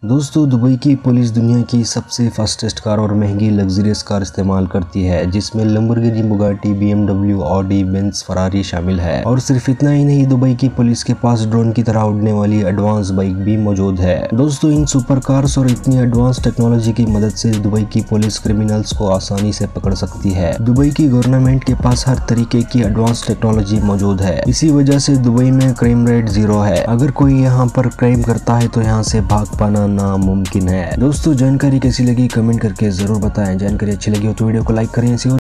दोस्तों, दुबई की पुलिस दुनिया की सबसे फास्टेस्ट कार और महंगी लग्जरियस कार इस्तेमाल करती है, जिसमें Lamborghini, Bugatti, BMW, Audi, Benz, Ferrari शामिल है। और सिर्फ इतना ही नहीं, दुबई की पुलिस के पास ड्रोन की तरह उड़ने वाली एडवांस बाइक भी मौजूद है। दोस्तों, इन सुपर कार्स और इतनी एडवांस टेक्नोलॉजी की मदद से दुबई की पुलिस क्रिमिनल्स को आसानी से पकड़ सकती है। दुबई की गवर्नमेंट के पास हर तरीके की एडवांस टेक्नोलॉजी मौजूद है। इसी वजह से दुबई में क्राइम रेट 0 है। अगर कोई यहाँ पर क्राइम करता है तो यहाँ से भाग पाना नामुमकिन है। दोस्तों, जानकारी कैसी लगी कमेंट करके जरूर बताएं। जानकारी अच्छी लगी हो तो वीडियो को लाइक करें।